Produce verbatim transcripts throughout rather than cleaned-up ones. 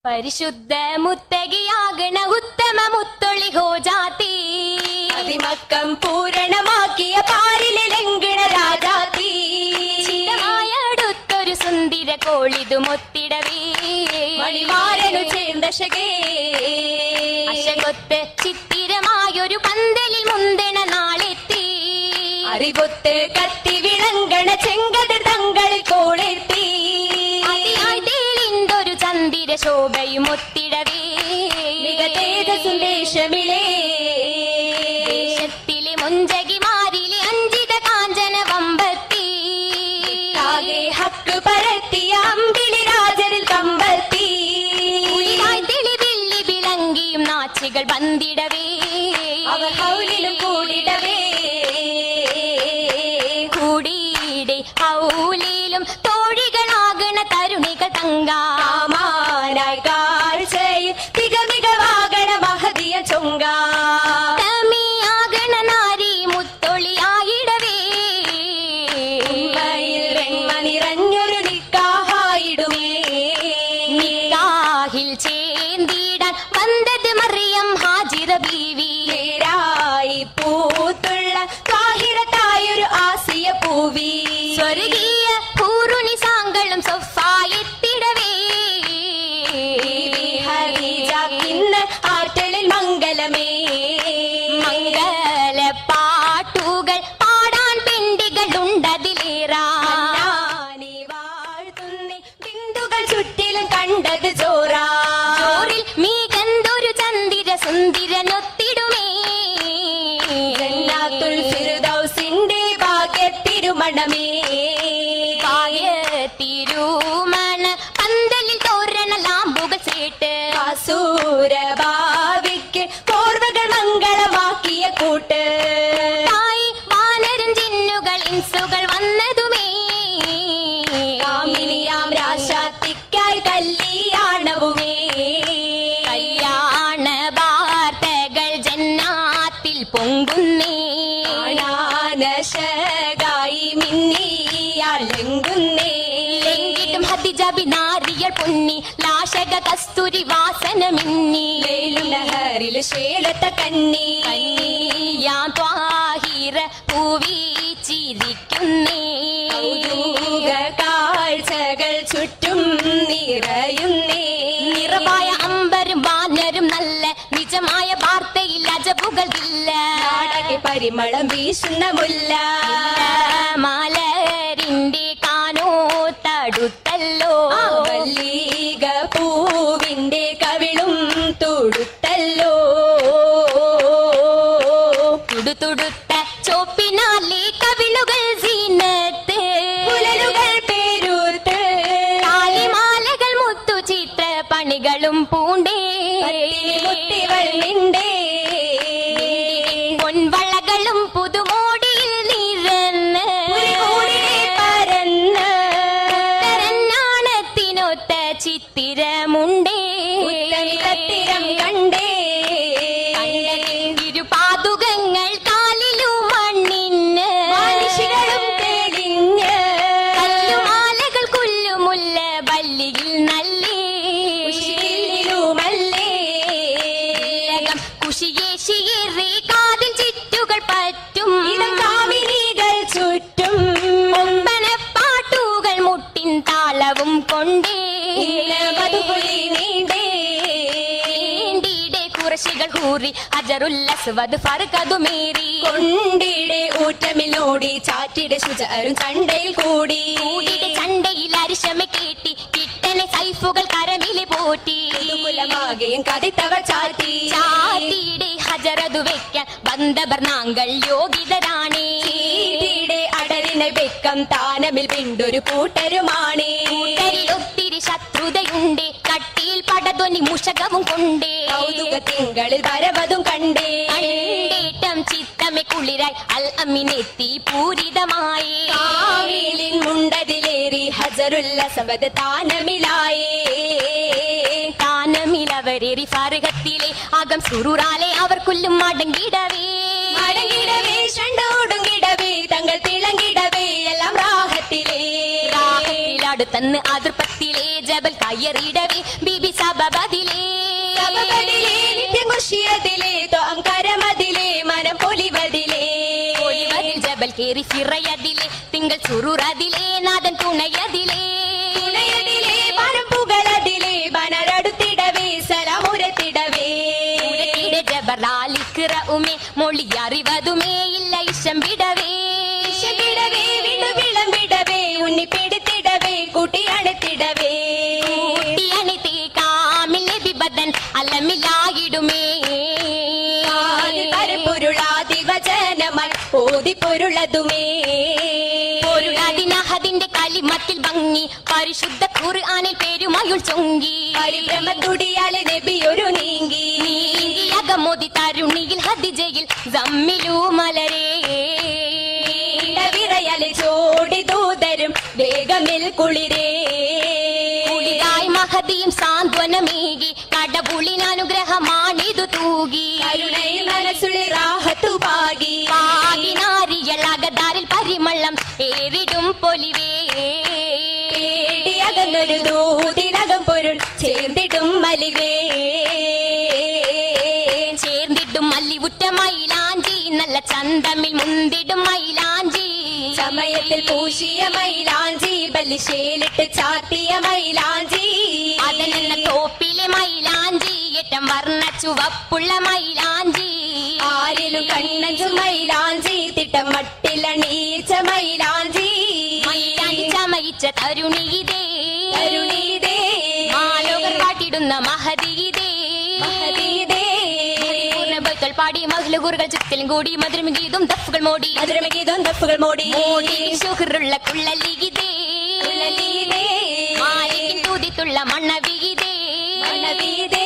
പരിശുദ്ധ മുത്തകിയാകണ ഉത്തമ മുത്തൊളി ഹോജാത്തി അതിമക്കം പൂരണമാക്കിയ പാരിലെ ലംഘന രാജാത്തി അടുത്തൊരു സുന്ദര കോളിതു മൊത്തിടവേ മണിമാരനു ചേർന്നശകേ അശകൊത്ത് ചിത്തിരമായൊരു പന്തലിൽ മുന്തണ നാളെത്തി അറിവൊത്ത് കത്തി വിളങ്കണ ചെങ്കതിർ തങ്ങളിൽ കോളെത്തി അതിയായിന്തൊരു ചന്ദിര ശോഭയും ഒത്തിടവേ സുന്ദേശമിളേ ദേശത്തിലെ മുഞ്ചകിമാരിലെ അഞ്ചിത കാഞ്ചന വമ്പത്തി ഹക്ക് പരത്തിയ അമ്പിളി രാജരിൽ കമ്പത്തി തെളിവില്ലി വിളങ്ങിയും നാച്ചികൾ ബന്ധിടവേ അവർ ഹൗലിലും കൂടിടവേ കൂടിയിടെ ഹൗലിലും തോഴികളാകണ തരുണികൾ തങ്കാമാനായി കാഴ്ചയിൽ തികമികവാകണ മഹതിയ ചൊങ്ക തമിയാകണ നാരി മുത്തൊളിയായിടവേ നിറഞ്ഞൊരു നിക്കാഹായിടുമേ നിക്കാഹിൽ ചേന്തിടാൻ വന്നത് മറിയം ഹാജിറ ബീവി ായി പൂത്തുള്ള കാഹിരത്തായൊരു ആസിയ പൂവി സ്വർഗീയ പൂറുണി സാങ്കളും സൊഫായെത്തിടവേ ഇന്ന് ആറ്റലിൽ മംഗലമേ മംഗല പാട്ടുകൾ പാടാൻ പെണ്ടികളുണ്ടതിലേറാ വാഴ്ത്തുന്നി ബിന്ദുകൾ ചുറ്റിലും കണ്ടത് ചോറാ ചോറിൽ മീകന്തൊരു ചന്ദിര സുന്ദിരനൊത്തിടുമേ ജന്നാത്തുൽ ഫിർദൗസിന്റെ ഭാഗ്യത്തിരുമണമേ തിരുമണ പന്തലിൽ തോരണ ലാമ്പുകൾ ചേട്ട് സൂരഭാവിക്ക് കോർവകൾ മംഗളമാക്കിയ കൂട്ട് തായി വാനരും ജിന്നുകൾ ഇൻസുകൾ വന്നതുമേ കാമിനിയാം രാശാത്തിക്കായി കല്യാണവുമേ കല്യാണ വാർത്തകൾ ജന്നാത്തിൽ പൊങ്കുന്നേ ായി മിന്നിയാലെങ്കുന്നേ ലെങ്കിട്ടും ഹദിജബി നാരിയൽ പൊന്നി ലാശക കസ്തൂരി വാസന മിന്നി ലഹരിൽ ശേലത്ത കന്നി യാം ത്വാഹിറ പൂവീച്ചിരിക്കുന്നേ കാഴ്ചകൾ ചുറ്റും നിറയുന്നേ നിറവായ അമ്പരും വാനരും നല്ല നിജമായ വാർത്തയിൽ അജബുകൾ ഇല്ല നാടക പരിമളം വീശുന്ന മുല്ല മലരിന്റെ കാനോ തടുത്തല്ലോ വല്ലീക പൂവിന്റെ കവിളും തൊടുത്തല്ലോ തുടുതുടുത്ത ചോപ്പിനാലേ കവിളുകൾ സീനത്ത് പുലരുകൾ പേരൂത്ത് കാലിമാലകൾ മുത്തു ചിത്ര പണികളും പൂണ്ടേ മുത്തിവൾ നിണ്ടേ പൊൻവളകളും പുതുമോടിയിൽ നിരന്ന് പരന്ന് നാണത്തിനൊത്ത ചിത്തിരമുണ്ടേ തത്തിരം കണ്ടേ ഇരുപാതുകങ്ങൾ കാലിലും മണ്ണിന് മനുഷ്യരും തെളിഞ്ഞ് കല്ലുമാലകൾ കൊല്ലുമുല്ല വല്ലിയിൽ നല്ലേ കുഷിയെ ശിയേറി കാതിൽ ചിറ്റുകൾ പറ്റും കാമിനികൾ ചുറ്റും ഒമ്പന പാട്ടുകൾ മുട്ടിൻ താളവും കൊണ്ടേ നീണ്ടിടെ കുറശികൾ കൂറി അജറുല്ലസ്വദ് ഫർക്കതുമേറി കൊണ്ടിടെ ഊറ്റമിലോടി ചാറ്റിടെ ശുചരും ചണ്ടയിൽ കൂടി കൂടിയുടെ ചണ്ടയിൽ അരിശമ കേട്ടി കിട്ടനെ സൈഫുകൾ കരമിലെ പോറ്റി കുലമാകെയും കതിത്തവർ ചാറ്റി ചാത്തിയുടെ ഹജറതു വെക്കാൻ ബന്ധഭർണാങ്കൾ യോഗ്യതരാണേ അടരിനെ വെക്കം താനമിൽ പിണ്ടൊരു കൂട്ടരുമാണേ ഒത്തിരി ശത്രുതയുണ്ടേ കട്ടിയിൽ പടധ്വനി മുഷകവും കൊണ്ടേ കൗതുക തിങ്കളിൽ വരവതും കണ്ടേ കണ്ടേറ്റം ചിത്തമെ കുളിരായി അൽ അമിനെത്തി പൂരിതമായി കാവിലിൻ മുണ്ടതിലേറി ഹജറുല്ലസവദ് താനമിലായേ താനമിലവരേറി ഫാരകത്തിലെ അകം സുറൂറാലെ അവർ കൊല്ലും മടങ്ങിടവേ മടങ്ങിടവേ ഷണ്ടോടുങ്ങിടവേ തങ്ങൾ തിളങ്ങിടവേ എല്ലാം രാഹത്തിലേ രാഹത്തിലടുത്തന്ന് അതിർപ്പത്തിലെ ജബൽ കയറിടവേ ബിബി സബബതിലേ സബബതിലേ നിത്യം ഖുഷിയതിലേ ത്വം കരമതിലേ മനം പൊലിവതിലേ പൊലിവതിൽ ജബൽ കേറി ഫിറയതിലേ തിങ്കൾ സുറൂറതിലേ നാദൻ തുണയതിലേ തുണയതിലേ മനം പുകളതിലേ ബനരടുത്തിടവേ സലാമുരത്തിടവേ ഉരത്തിടെ ജബറാലിക്കിറ ഉമേ മൊഴി അറിവതുമേ ഇല്ല ഇഷം വിടവേ ഇഷം വിടവേ വിടു വിളമ്പിടവേ ഉണ്ണി പിടിത്തിടവേ കൂട്ടിയണത്തിടവേ കൂട്ടിയണിത്തേ കാമിൽ നബി ബദൻ അലമിലായിടുമേ പൊരുളാതി വചനമായി ഓതി പൊരുളതുമേ പൊരുളാതിനഹദിന്റെ കലിമത്തിൽ ഭംഗി പരിശുദ്ധ ഖുർആനിൽ പേരുമയുൾ ചൊങ്കി പരിഭ്രമത്തുടിയാലെ നബി ഒരു നീങ്ങി നീങ്ങിയകമോദി തരുണിയിൽ ഹദിജയിൽ ജമ്മിലു മലരേ വിറയലെ ചോടി ദൂതരും വേഗമിൽ കുളിരേ കുളിരായി മഹദിയും സാന്ത്വനമേകി കടപുളിനനുഗ്രഹമാണിതു തൂകി കരുണയിൽ മനസ്സുള്ളിൽ റാഹത്തു പാകി പാകിനാരിയളകതാരിൽ പരിമളം ഏറിടും പൊലിവേ അകന്നൊരു ദൂതിനകം പൊരുൾ ചേർന്നിടും മലിവേ ചേർന്നിടും മല്ലിവുറ്റ മൈലാഞ്ചി നല്ല ചന്തമിൽ മുന്തിടും മൈലാഞ്ചി സമയത്തിൽ പൂശിയ മൈലാഞ്ചി ബലിശേലിട്ട് ചാത്തിയ മൈലാഞ്ചി അതിനെന്ന തോപ്പിലെ മൈലാഞ്ചി ഏറ്റം വർണ്ണ ചുവപ്പുള്ള മൈലാഞ്ചി ആരിലും കണ്ണഞ്ചു മൈലാഞ്ചി തിട്ടം മട്ടിലണീച്ച മൈലാഞ്ചി മൈലാഞ്ചി ചമയിച്ച തരുണിയിതേ കരുണീതേ മാലോകർ കാട്ടിടുന്ന മഹദീതേ മഹദീതേ പൂർണ്ണബൈത്തൽ പാടി മഹ്ലുകുറുകൾ ചുറ്റിലും കൂടി മധുരം ഗീതും ദഫുകൾ മോടി മധുരമഗീതം ദഫുകൾ മോടി മോടി ശുഹറുള്ള കുള്ളലിഗിതേ കുള്ളലിഗിതേ മാലികിൻ തൂതിത്തുള്ള മണ്ണവിഗിതേ മണവീതേ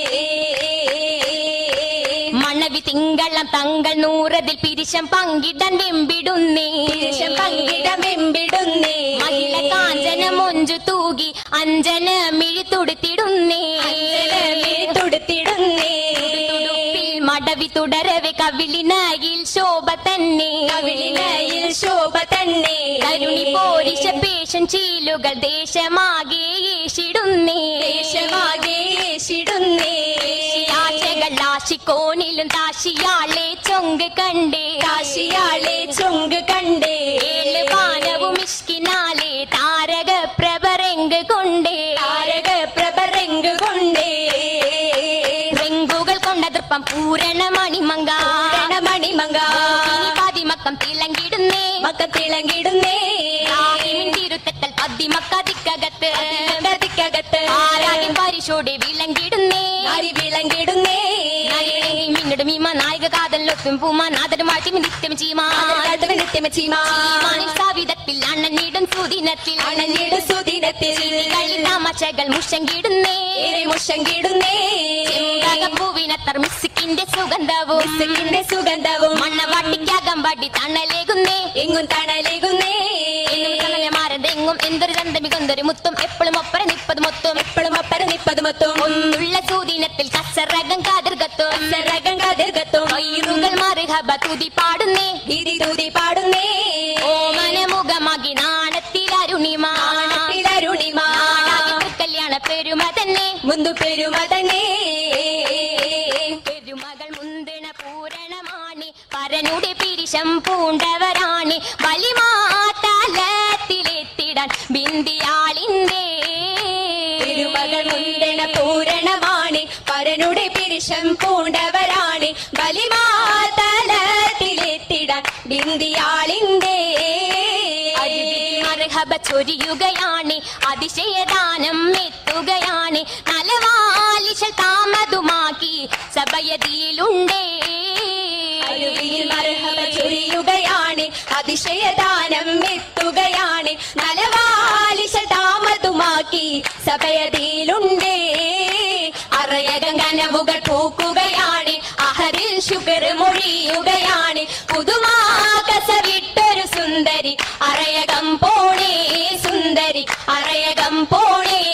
മണവി തിങ്കളം തങ്ങൾ നൂറതിൽ പിരിശം പങ്കിടാൻ വെമ്പിടുന്നേ പിരിശം പങ്കിടം വെമ്പിടുന്നേ മഹിള കാഞ്ചന മൊഞ്ചു തൂകി അഞ്ജന മിഴി തുടുത്തിടുന്നേ തുടുത്തിടുന്നേ മടവി തുടരവെ കവിളിനയിൽ ശോഭ തന്നെ കവിളിനയിൽ ശോഭ തന്നെ കരുണി പോരിശ പേശൻ ചീലുകൾ ദേശമാകെ ഏശിടുന്നേ ദേശമാകെ ഏശിടുന്നേ ആശകൾ ആശിക്കോണിലും താശിയാളെ ചൊങ്ക് കണ്ടേ കാശിയാളെ ചൊങ്ക് കണ്ടേ ഏഴ് പാനവും ഇഷ്കിനാലെ താരക പ്രഭരങ്ക് കൊണ്ടേ താരക പ്രഭരങ്ക് കൊണ്ടേ രംഗുകൾ കൊണ്ട ദൃപ്പം പൂരണ മണിമങ്ക മണിമങ്ക പതിമക്കം തിളങ്ങിടുന്നേ മക്ക തിളങ്ങിടുന്നേ തിരുത്തൽ പതിമക്കതിക്കകത്ത് കതിക്കകത്ത് ആരാകിൻ പരിശോടെ വിളങ്ങിടുന്നേ അരി വിളങ്ങിടുന്നേ മിന്നടും മീമ നായിക കാതലൊത്തും പൂമാ നാദരും വാഴ്ത്തി നിത്യം ചീമാ നിത്യം ചീമാനിൽ സാവിധത്തിൽ അണ്ണനീടും സുദിനത്തിൽ അണഞ്ഞിട സുദിനത്തിൽ കളി താമശകൾ മുഷങ്കിടുന്നേ മുഷങ്കിടുന്നേ പൂവിനത്തർ മിസ്സിക്കിന്റെ സുഗന്ധവും മിസ്സിക്കിന്റെ സുഗന്ധവും മണ്ണവാട്ടിക്കകമ്പടി തണലേകുന്നേ എങ്ങും തണലേകുന്നേ മാരതെങ്ങും എന്തൊരു ചന്തമി കൊന്തൊരു മുത്തും എപ്പോഴും ഒപ്പര നിപ്പത് മൊത്തം എപ്പോഴും ഒപ്പര നിപ്പത് മൊത്തം ഒന്നുള്ള സൂദിനത്തിൽ കസറകം കാതിർകത്തും കസറകം കാതിർകത്തും കയ്യുകൾ മറുഹബ തുതി പാടുന്നേ ഗീതി തൂതി പാടുന്നേ ഓമന മുഖമാകി നാണത്തിൽ അരുണിമ അരുണിമ കല്യാണ പെരുമ തന്നെ മുന്തു പെരുമ തന്നെ പെരുമകൾ മുന്തിണ പൂരണമാണ് പരനുടെ പിരിശം പൂണ്ടവരാണ് വലിമാതലത്തിലെത്തിടാൻ ബിന്ദിയാളിന്റെ പെരുമകൾ മുന്തിണ പൂരണമാണ് പരനുടെ പിരിശം പൂണ്ടവരാണ് ബലിമാതലത്തിലെത്തിടാൻ ബിന്ദിയാളിന്റെ മർഹബ ചൊരിയുകയാണ് അതിശയദാനം എത്തുകയാണ് നലവാലിശൽ താമതുമാക്കി സഭയതിയിലുണ്ടേ മർഹബ ചൊരിയുകയാണ് അതിശയദാനം എത്തുകയാണ് നലവാലിശൽ താമതുമാക്കി സഭയതിയിലുണ്ടേ അറയകം കനവുകൾ പൂക്കുകയാണ് അഹരിൽ ശുക്ർ മൊഴിയുകയാണ് പുതുമാകസവിട്ടൊരു സുന്ദരി അറയകം പോണേ സുന്ദരി അറയകം പോണേ